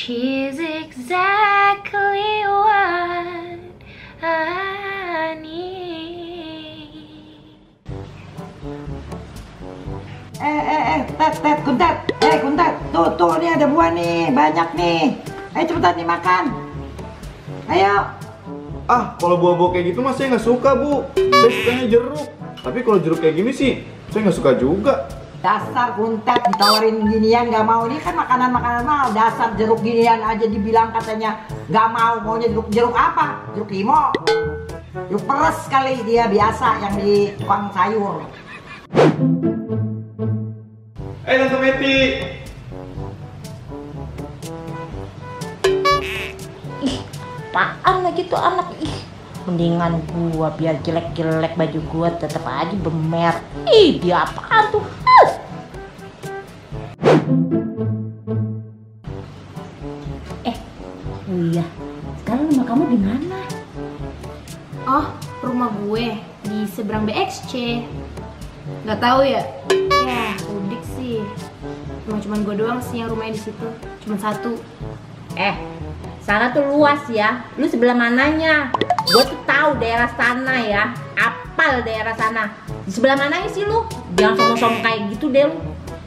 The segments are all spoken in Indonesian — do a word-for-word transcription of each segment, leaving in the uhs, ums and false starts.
She's exactly what I need. Eh, eh, eh, Tet, Tet, Kuntet, eh, Kuntet, tuh, tuh, nih ada buah nih, banyak nih. Ayo cepetan dimakan. Ayo. Ah, kalau buah-buah kayak gitu mas saya nggak suka bu. Saya sukanya jeruk. Tapi kalau jeruk kayak gini sih, saya nggak suka juga. Dasar Kuntet ditawarin ginian gak mau. Ini kan makanan-makanan mahal. Dasar jeruk ginian aja dibilang katanya gak mau. Maunya jeruk jeruk apa? Jeruk imo. Jeruk peres kali dia biasa yang di tukang sayur. Eh Tante Meti. Ih, apaan lagi tuh anak? Ih, mendingan gua biar jelek-jelek baju gua tetap aja bemer. Ih, dia apaan tuh? Uh. Eh, oh iya, sekarang rumah kamu di mana? Oh, rumah gue di seberang B X C. Gak tahu ya? Ya, udik sih. Emang cuman gue doang sih yang rumahnya di situ. Cuman satu. Eh, sana tuh luas ya. Lu sebelah mananya? Gue tuh tahu daerah sana ya. Apal daerah sana. Di sebelah mananya sih lu? Jangan sombong-sombong kayak gitu deh lu.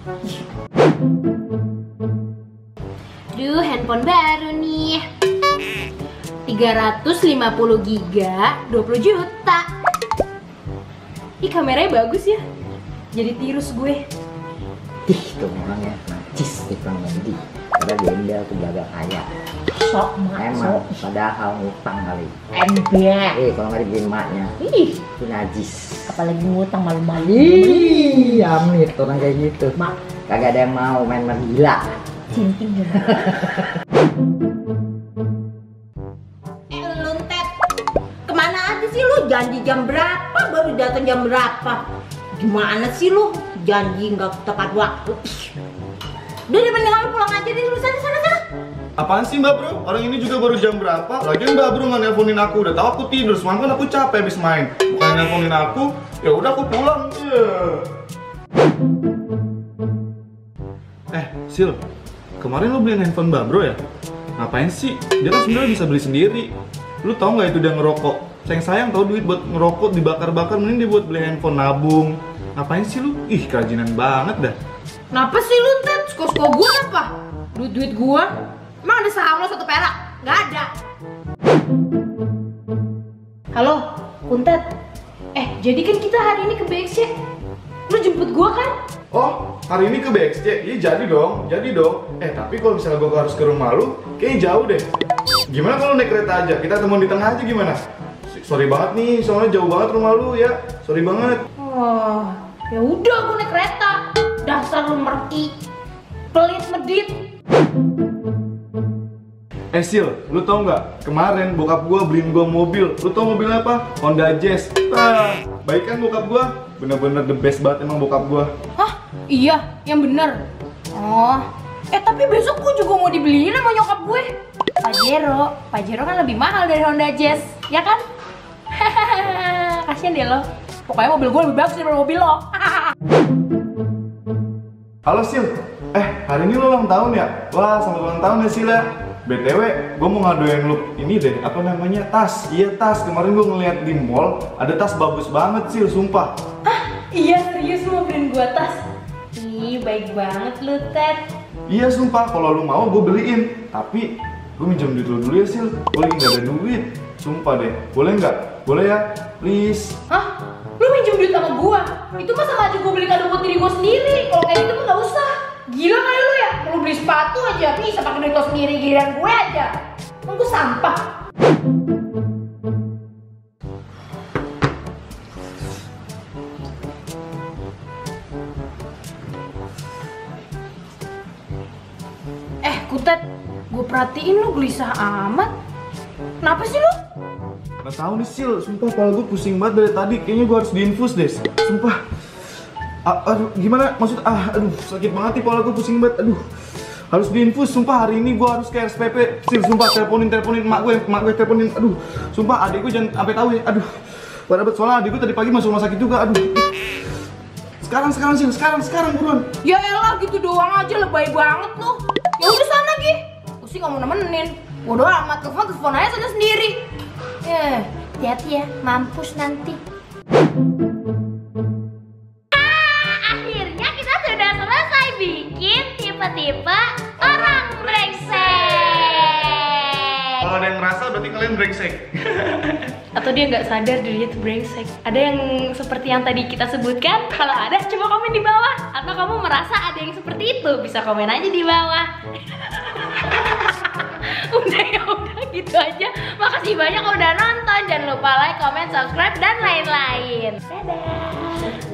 Duh, handphone baru nih. tiga ratus lima puluh giga, dua puluh juta. Ih, kameranya bagus ya. Jadi tirus gue. Ih, tuh memang ya, najis di Bang Mandi. Ada gembel tuh jaga kaya. Sok mak, Emang, sok. padahal ngutang kali. Ember. Eh, kalau nggak dibeliin maknya, Ih, itu najis. apalagi ngutang malu-malu. Ih, amit orang kayak gitu. Mak, Kagak ada yang mau main-main gila. cinting ya. Eh lu Tet, kemana aja sih lu? Janji jam berapa baru datang jam berapa? Gimana sih lu? Janji nggak tepat waktu. Udah deh, mendingan lu pulang aja deh, lu sana sana sana. Apaan sih mbak bro? Orang ini juga baru jam berapa? Lagian mbak bro nggak nelponin aku. Udah tahu aku tidur. Semalam kan aku capek habis main. Bukan nelponin aku. Ya udah aku pulang. Yeah. Eh, Sil. Kemarin lu beliin handphone mbak bro ya? Ngapain sih? Dia kan sebenarnya bisa beli sendiri. Lu tau nggak itu dia ngerokok? Sayang-sayang tau duit buat ngerokok dibakar-bakar, mending dia buat beli handphone nabung. Ngapain sih lu? Ih, kerajinan banget dah. Kenapa sih lu, Tet? Suka-suka gue apa? Duit-duit gue? Emang ada saham lo satu perak? Gak ada. Halo, Kuntet. Eh, jadi kan kita hari ini ke B X C. Lu jemput gue kan? Oh, hari ini ke B X C? Iya jadi dong, jadi dong. Eh, tapi kalau misalnya gue harus ke rumah lu, kayaknya jauh deh. Gimana kalau naik kereta aja? Kita temuan di tengah aja gimana? Sorry banget nih, soalnya jauh banget rumah lu ya. Sorry banget. Oh, ya udah gue naik kereta. Dasar lu merki. Pelit medit. Eh Sil, lu tau nggak? Kemarin bokap gua beliin gua mobil. Lu tau mobilnya apa? Honda Jazz. Ah, baik kan bokap gua? Bener-bener the best banget emang bokap gua. Hah? Iya, yang bener. Oh, eh tapi besok gue juga mau dibeliin sama nyokap gue. Pajero, Pajero kan lebih mahal dari Honda Jazz, ya kan? Hahaha, kasian deh lo. Pokoknya mobil gue lebih bagus daripada mobil lo. Halo Sil, eh hari ini lu ulang tahun ya? Wah, selamat ulang tahun ya Sil ya. B T W, gue mau ngadoin lu ini deh, apa namanya, tas. Iya tas, kemarin gue ngeliat di mall, ada tas bagus banget Sil, sumpah. Hah? Iya serius lu mau beliin gue tas? Ih, baik banget lu, Ted. Iya sumpah, kalau lu mau gue beliin. Tapi gue minjem duit lu dulu ya Sil, gue lagi gak ada duit. Sumpah deh, boleh nggak? Boleh ya? Please. Hah? Lu minjem duit sama gue? Itu mah sama aja gue beli kado buat diri gue sendiri. Kalau kayak gitu mah gak usah. Gila kali lu ya? Lu beli sepatu aja bisa pakai duit lo sendiri, giliran gue aja. Emang gue sampah. Eh, Kutet, gue perhatiin lu gelisah amat. Kenapa sih lu? Gak tau nih Sil, sumpah kepala gue pusing banget dari tadi. Kayaknya gue harus diinfus deh. Sumpah. A aduh, gimana? Maksud, ah, aduh, sakit banget nih kepala gue pusing banget. Aduh, harus diinfus. Sumpah hari ini gue harus ke R S P P. Sil, sumpah teleponin, teleponin emak gue, emak gue teleponin. Aduh, sumpah adik gue jangan sampai tahu ya. Aduh, pada bet soalnya adik gue tadi pagi masuk rumah sakit juga. Aduh. Sekarang, sekarang Sil, sekarang, sekarang buruan. Ya elah gitu doang aja lebay banget lu. Ya udah sana Gi. Pusing nggak mau nemenin. Bodoh amat, telepon telepon aja saja sendiri. Eh, hati-hati ya, mampus nanti. Akhirnya kita sudah selesai bikin tipe-tipe orang brengsek. Kalau ada yang ngerasa berarti kalian brengsek. Atau dia nggak sadar dirinya tuh brengsek. Ada yang seperti yang tadi kita sebutkan? Kalau ada, coba komen di bawah. Atau kamu merasa ada yang seperti itu? Bisa komen aja di bawah. Udah ya udah gitu aja. Makasih banyak udah nonton. Jangan lupa like, comment, subscribe dan lain-lain. Dadah.